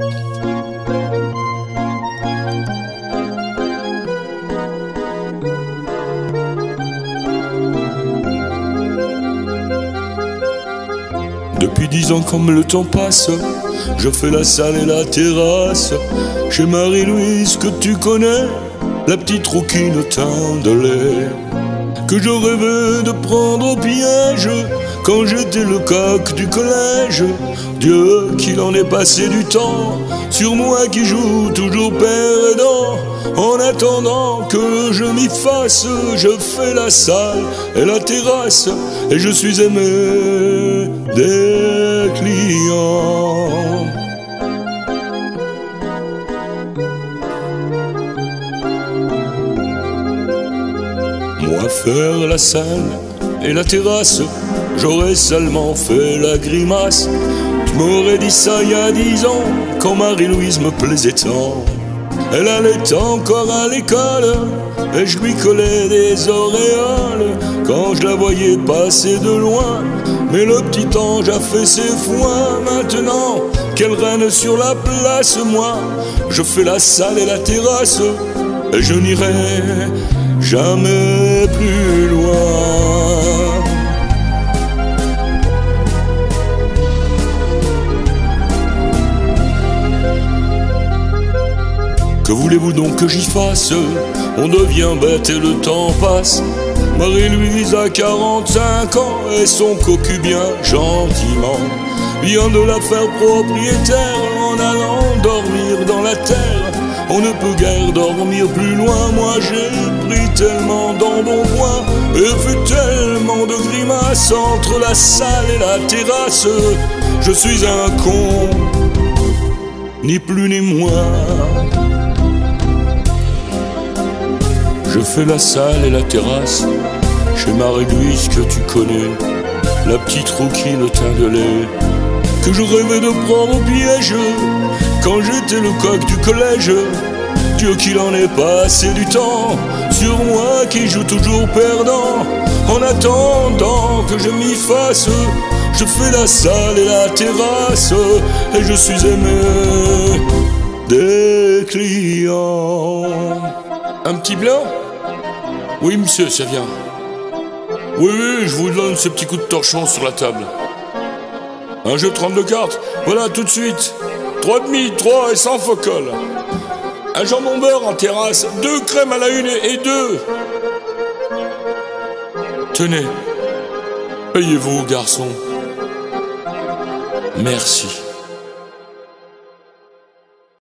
Depuis 10 ans comme le temps passe, je fais la salle et la terrasse chez Marie-Louise que tu connais, la petite rouquine au teint de lait que je rêvais de prendre au piège quand j'étais le coq du collège. Dieu qu'il en est passé du temps sur moi qui joue toujours perdant. En attendant que je m'y fasse, je fais la salle et la terrasse et je suis aimé des clients. Moi faire la salle et la terrasse, j'aurais seulement fait la grimace. Tu m'aurais dit ça il y a 10 ans, quand Marie-Louise me plaisait tant. Elle allait encore à l'école, et je lui collais des auréoles quand je la voyais passer de loin. Mais le petit ange a fait ses foins. Maintenant qu'elle règne sur la place, moi je fais la salle et la terrasse, et je n'irai jamais plus loin. Que voulez-vous donc que j'y fasse? On devient bête et le temps passe. Marie-Louise a 45 ans et son cocu bien gentiment vient de la faire propriétaire en allant dormir dans la terre. On ne peut guère dormir plus loin. Moi j'ai pris tellement d'embonpoint et fait tellement de grimaces entre la salle et la terrasse. Je suis un con, ni plus ni moins. Je fais la salle et la terrasse chez Marie-Louise que tu connais, la petite rouquine au teint de lait que je rêvais de prendre au piège quand j'étais le coq du collège. Dieu qu'il en est passé du temps sur moi qui joue toujours perdant. En attendant que je m'y fasse, je fais la salle et la terrasse et je suis aimé des clients. Un petit blanc? Oui, monsieur, ça vient. Oui, je vous donne ce petit coup de torchon sur la table. Un jeu de 32 cartes? Voilà, tout de suite. 3 demi, 3 et sans faux col. Un jambon beurre en terrasse, 2 crèmes à la une et 2. Tenez, payez-vous, garçon. Merci.